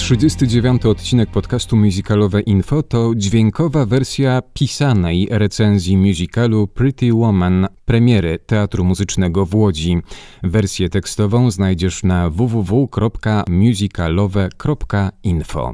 39. odcinek podcastu Musicalowe Info to dźwiękowa wersja pisanej recenzji musicalu Pretty Woman, premiery Teatru Muzycznego w Łodzi. Wersję tekstową znajdziesz na www.musicalowe.info.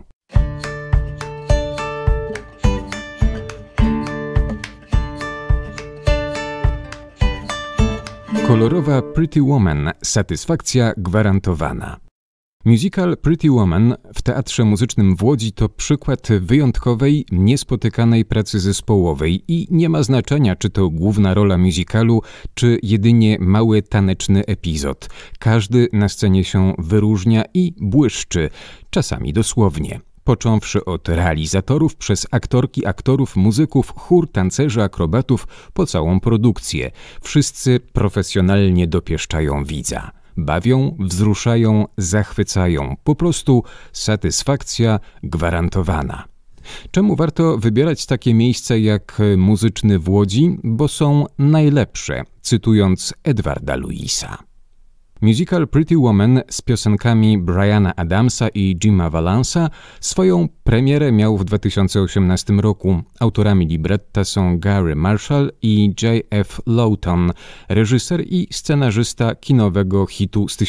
Kolorowa Pretty Woman. Satysfakcja gwarantowana. Musical Pretty Woman w Teatrze Muzycznym w Łodzi to przykład wyjątkowej, niespotykanej pracy zespołowej i nie ma znaczenia, czy to główna rola musicalu, czy jedynie mały taneczny epizod. Każdy na scenie się wyróżnia i błyszczy, czasami dosłownie. Począwszy od realizatorów, przez aktorki, aktorów, muzyków, chór, tancerzy, akrobatów, po całą produkcję. Wszyscy profesjonalnie dopieszczają widza. Bawią, wzruszają, zachwycają. Po prostu satysfakcja gwarantowana. Czemu warto wybierać takie miejsce jak Muzyczny w Łodzi? Bo są najlepsze, cytując Edwarda Louisa. Musical Pretty Woman z piosenkami Briana Adamsa i Jima Valance'a swoją premierę miał w 2018 roku. Autorami libretta są Gary Marshall i J.F. Lawton, reżyser i scenarzysta kinowego hitu z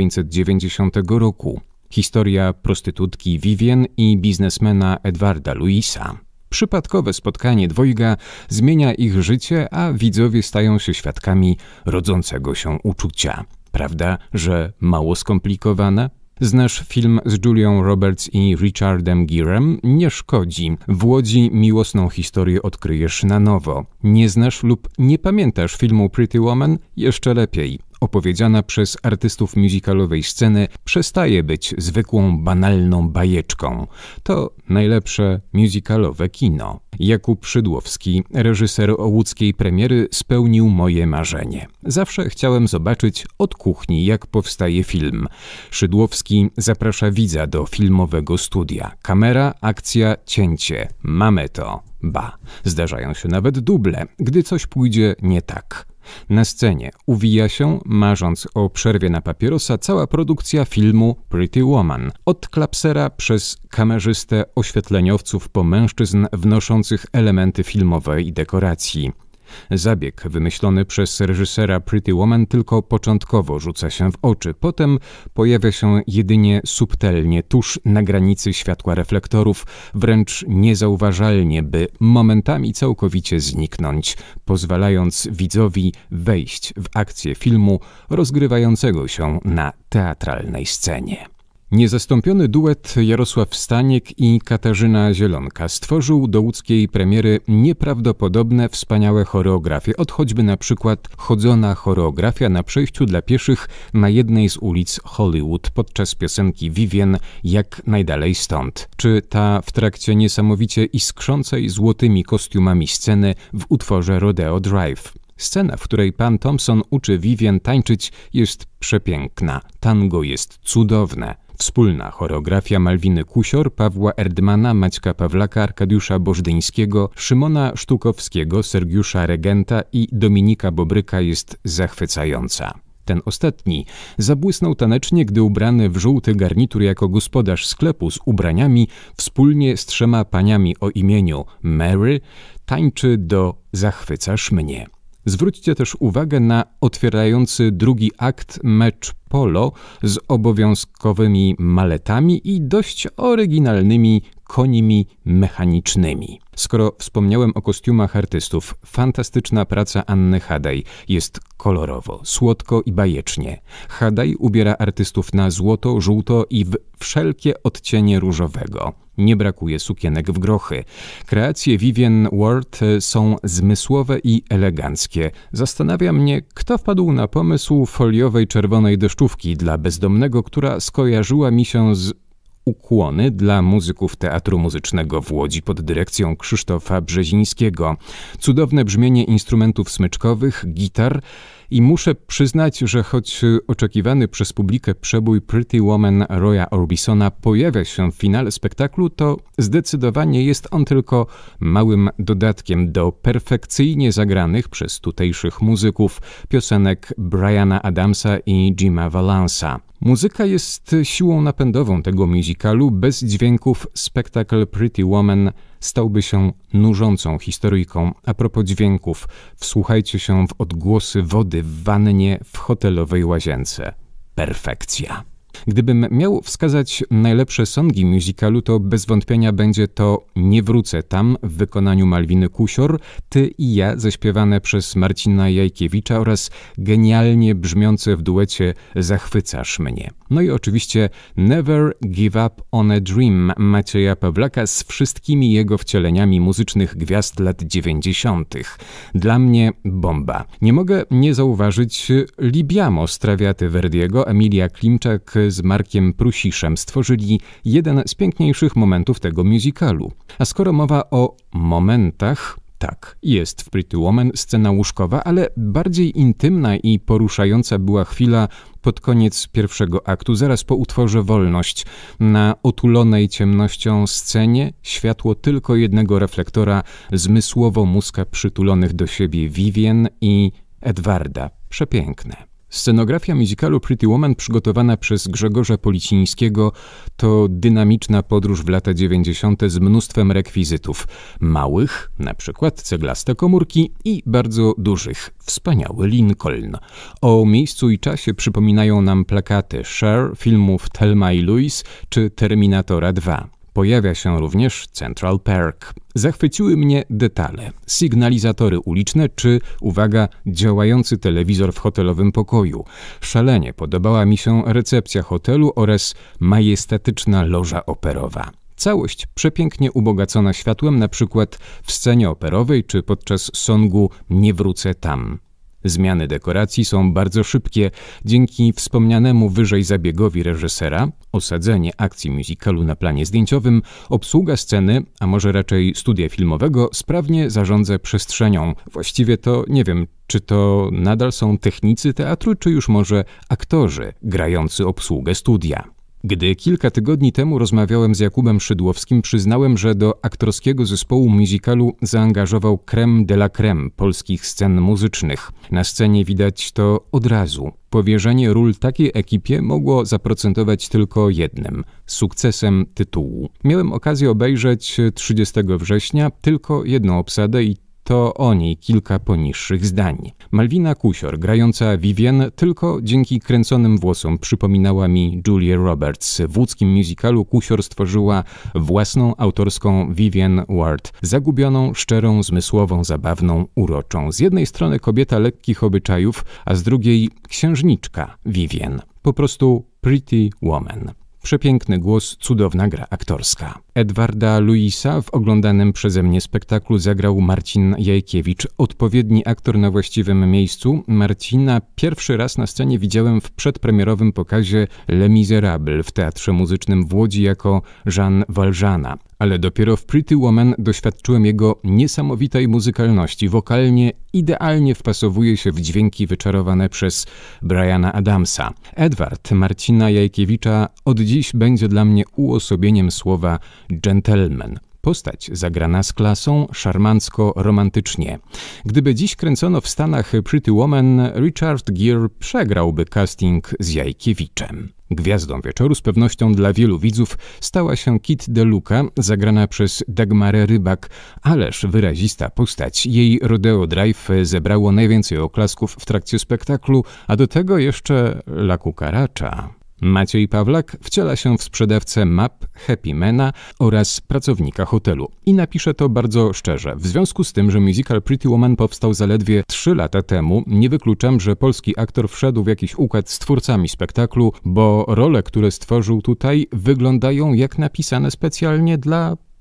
1990 roku. Historia prostytutki Vivian i biznesmena Edwarda Louisa. Przypadkowe spotkanie dwojga zmienia ich życie, a widzowie stają się świadkami rodzącego się uczucia. Prawda, że mało skomplikowane? Znasz film z Julią Roberts i Richardem Gerem? Nie szkodzi. W Łodzi miłosną historię odkryjesz na nowo. Nie znasz lub nie pamiętasz filmu Pretty Woman? Jeszcze lepiej. Opowiedziana przez artystów musicalowej sceny przestaje być zwykłą, banalną bajeczką. To najlepsze musicalowe kino. Jakub Szydłowski, reżyser łódzkiej premiery, spełnił moje marzenie. Zawsze chciałem zobaczyć od kuchni, jak powstaje film. Szydłowski zaprasza widza do filmowego studia. Kamera, akcja, cięcie. Mamy to. Ba, zdarzają się nawet duble, gdy coś pójdzie nie tak. Na scenie uwija się, marząc o przerwie na papierosa, cała produkcja filmu Pretty Woman. Od klapsera przez kamerzystę, oświetleniowców po mężczyzn wnoszących elementy filmowej dekoracji. Zabieg wymyślony przez reżysera Pretty Woman tylko początkowo rzuca się w oczy, potem pojawia się jedynie subtelnie, tuż na granicy światła reflektorów, wręcz niezauważalnie, by momentami całkowicie zniknąć, pozwalając widzowi wejść w akcję filmu rozgrywającego się na teatralnej scenie. Niezastąpiony duet Jarosław Staniek i Katarzyna Zielonka stworzył do łódzkiej premiery nieprawdopodobne, wspaniałe choreografie, od choćby na przykład chodzona choreografia na przejściu dla pieszych na jednej z ulic Hollywood podczas piosenki Vivian Jak najdalej stąd, czy ta w trakcie niesamowicie iskrzącej złotymi kostiumami sceny w utworze Rodeo Drive. Scena, w której pan Thompson uczy Vivian tańczyć, jest przepiękna. Tango jest cudowne. Wspólna choreografia Malwiny Kusior, Pawła Erdmana, Maćka Pawlaka, Arkadiusza Bożdyńskiego, Szymona Sztukowskiego, Sergiusza Regenta i Dominika Bobryka jest zachwycająca. Ten ostatni zabłysnął tanecznie, gdy ubrany w żółty garnitur jako gospodarz sklepu z ubraniami, wspólnie z 3 paniami o imieniu Mary, tańczy do Zachwycasz mnie. Zwróćcie też uwagę na otwierający drugi akt mecz polo z obowiązkowymi maletami i dość oryginalnymi konimi mechanicznymi. Skoro wspomniałem o kostiumach artystów, fantastyczna praca Anny Hadaj. Jest kolorowo, słodko i bajecznie. Hadaj ubiera artystów na złoto, żółto i w wszelkie odcienie różowego. Nie brakuje sukienek w grochy. Kreacje Vivian Ward są zmysłowe i eleganckie. Zastanawia mnie, kto wpadł na pomysł foliowej czerwonej deszczówki dla bezdomnego, która skojarzyła mi się z Ukłony dla muzyków Teatru Muzycznego w Łodzi pod dyrekcją Krzysztofa Brzezińskiego. Cudowne brzmienie instrumentów smyczkowych, gitar I muszę przyznać, że choć oczekiwany przez publikę przebój Pretty Woman Roya Orbisona pojawia się w finale spektaklu, to zdecydowanie jest on tylko małym dodatkiem do perfekcyjnie zagranych przez tutejszych muzyków piosenek Briana Adamsa i Jima Valance'a. Muzyka jest siłą napędową tego musicalu. Bez dźwięków spektakl Pretty Woman stałby się nużącą historyjką. A propos dźwięków, wsłuchajcie się w odgłosy wody w wannie w hotelowej łazience. Perfekcja. Gdybym miał wskazać najlepsze songi musicalu, to bez wątpienia będzie to Nie wrócę tam w wykonaniu Malwiny Kusior, Ty i ja zaśpiewane przez Marcina Jajkiewicza oraz genialnie brzmiące w duecie Zachwycasz mnie. No i oczywiście Never Give Up on a Dream Macieja Pawlaka z wszystkimi jego wcieleniami muzycznych gwiazd lat 90. Dla mnie bomba. Nie mogę nie zauważyć Libiamo z Traviaty Verdiego. Emilia Klimczak z Markiem Prusiszem stworzyli jeden z piękniejszych momentów tego musicalu. A skoro mowa o momentach, tak, jest w Pretty Woman scena łóżkowa, ale bardziej intymna i poruszająca była chwila pod koniec pierwszego aktu, zaraz po utworze Wolność. Na otulonej ciemnością scenie światło tylko jednego reflektora, zmysłowo muska przytulonych do siebie Vivien i Edwarda. Przepiękne. Scenografia musicalu Pretty Woman przygotowana przez Grzegorza Policińskiego to dynamiczna podróż w lata 90. z mnóstwem rekwizytów. Małych, na przykład ceglaste komórki, i bardzo dużych, wspaniały Lincoln. O miejscu i czasie przypominają nam plakaty Cher, filmów Thelma i Louise czy Terminatora 2. Pojawia się również Central Park. Zachwyciły mnie detale, sygnalizatory uliczne czy, uwaga, działający telewizor w hotelowym pokoju. Szalenie podobała mi się recepcja hotelu oraz majestatyczna loża operowa. Całość przepięknie ubogacona światłem, na przykład w scenie operowej czy podczas songu Nie wrócę tam. Zmiany dekoracji są bardzo szybkie. Dzięki wspomnianemu wyżej zabiegowi reżysera, osadzenie akcji musicalu na planie zdjęciowym, obsługa sceny, a może raczej studia filmowego, sprawnie zarządza przestrzenią. Właściwie to nie wiem, czy to nadal są technicy teatru, czy już może aktorzy grający obsługę studia. Gdy kilka tygodni temu rozmawiałem z Jakubem Szydłowskim, przyznałem, że do aktorskiego zespołu musicalu zaangażował crème de la crème polskich scen muzycznych. Na scenie widać to od razu. Powierzenie ról takiej ekipie mogło zaprocentować tylko jednym – sukcesem tytułu. Miałem okazję obejrzeć 30 września tylko jedną obsadę i to o niej kilka poniższych zdań. Malwina Kusior, grająca Vivien, tylko dzięki kręconym włosom przypominała mi Julię Roberts. W łódzkim musicalu Kusior stworzyła własną autorską Vivien Ward. Zagubioną, szczerą, zmysłową, zabawną, uroczą. Z jednej strony kobieta lekkich obyczajów, a z drugiej księżniczka Vivien. Po prostu Pretty Woman. Przepiękny głos, cudowna gra aktorska. Edwarda Louisa w oglądanym przeze mnie spektaklu zagrał Marcin Jajkiewicz, odpowiedni aktor na właściwym miejscu. Marcina pierwszy raz na scenie widziałem w przedpremierowym pokazie Les Misérables w Teatrze Muzycznym w Łodzi jako Jean Valjeana. Ale dopiero w Pretty Woman doświadczyłem jego niesamowitej muzykalności. Wokalnie idealnie wpasowuje się w dźwięki wyczarowane przez Briana Adamsa. Edward Marcina Jajkiewicza od dziś będzie dla mnie uosobieniem słowa gentleman. Postać zagrana z klasą, szarmancko, romantycznie. Gdyby dziś kręcono w Stanach Pretty Woman, Richard Gere przegrałby casting z Jajkiewiczem. Gwiazdą wieczoru z pewnością dla wielu widzów stała się Kit DeLuca, zagrana przez Dagmarę Rybak. Ależ wyrazista postać. Jej Rodeo Drive zebrało najwięcej oklasków w trakcie spektaklu, a do tego jeszcze La Cucaracha. Maciej Pawlak wciela się w sprzedawcę map, happymana oraz pracownika hotelu. I napiszę to bardzo szczerze. W związku z tym, że musical Pretty Woman powstał zaledwie 3 lata temu, nie wykluczam, że polski aktor wszedł w jakiś układ z twórcami spektaklu, bo role, które stworzył tutaj, wyglądają jak napisane specjalnie dla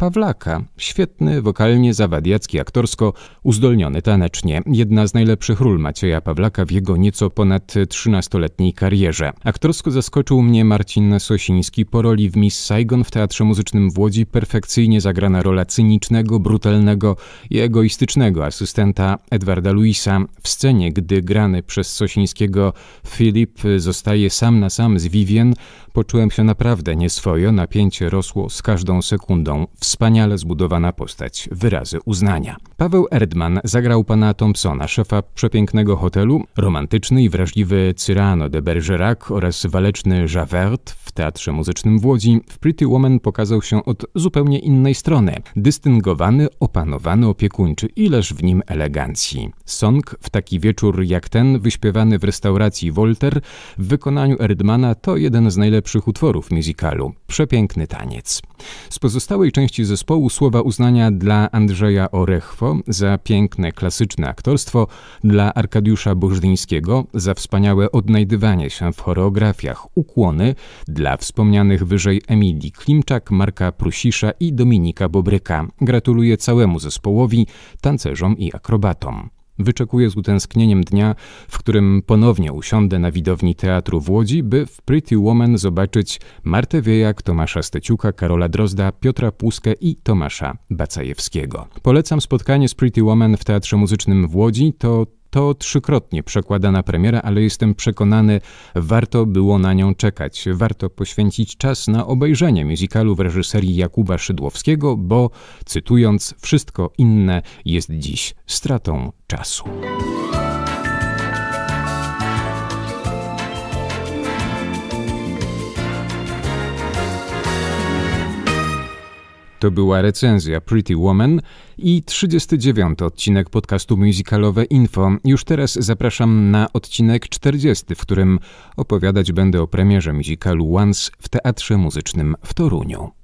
Pawlaka. Świetny, wokalnie, zawadiacki, aktorsko, uzdolniony tanecznie. Jedna z najlepszych ról Macieja Pawlaka w jego nieco ponad 13-letniej karierze. Aktorsko zaskoczył mnie Marcin Sosiński po roli w Miss Saigon w Teatrze Muzycznym w Łodzi. Perfekcyjnie zagrana rola cynicznego, brutalnego i egoistycznego asystenta Edwarda Louisa. W scenie, gdy grany przez Sosińskiego Filip zostaje sam na sam z Vivien, poczułem się naprawdę nieswojo, napięcie rosło z każdą sekundą. Wspaniale zbudowana postać, wyrazy uznania. Paweł Erdmann zagrał pana Thompsona, szefa przepięknego hotelu, romantyczny i wrażliwy Cyrano de Bergerac oraz waleczny Javert w Teatrze Muzycznym w Łodzi. W Pretty Woman pokazał się od zupełnie innej strony. Dystyngowany, opanowany, opiekuńczy, ileż w nim elegancji. Song w taki wieczór jak ten, wyśpiewany w restauracji Voltaire w wykonaniu Erdmana, to jeden z najlepszych utworów musicalu. Przepiękny taniec. Z pozostałej części zespołu słowa uznania dla Andrzeja Orechwo za piękne, klasyczne aktorstwo, dla Arkadiusza Bożdyńskiego za wspaniałe odnajdywanie się w choreografiach, ukłony dla wspomnianych wyżej Emilii Klimczak, Marka Prusisza i Dominika Bobryka. Gratuluję całemu zespołowi, tancerzom i akrobatom. Wyczekuję z utęsknieniem dnia, w którym ponownie usiądę na widowni teatru w Łodzi, by w Pretty Woman zobaczyć Martę Wiejak, Tomasza Steciuka, Karola Drozda, Piotra Płuskę i Tomasza Bacajewskiego. Polecam spotkanie z Pretty Woman w Teatrze Muzycznym w Łodzi. To trzykrotnie przekładana premiera, ale jestem przekonany, warto było na nią czekać. Warto poświęcić czas na obejrzenie musicalu w reżyserii Jakuba Szydłowskiego, bo, cytując, wszystko inne jest dziś stratą czasu. To była recenzja Pretty Woman i 39. odcinek podcastu musicalowe Info. Już teraz zapraszam na odcinek 40, w którym opowiadać będę o premierze musicalu Once w Teatrze Muzycznym w Toruniu.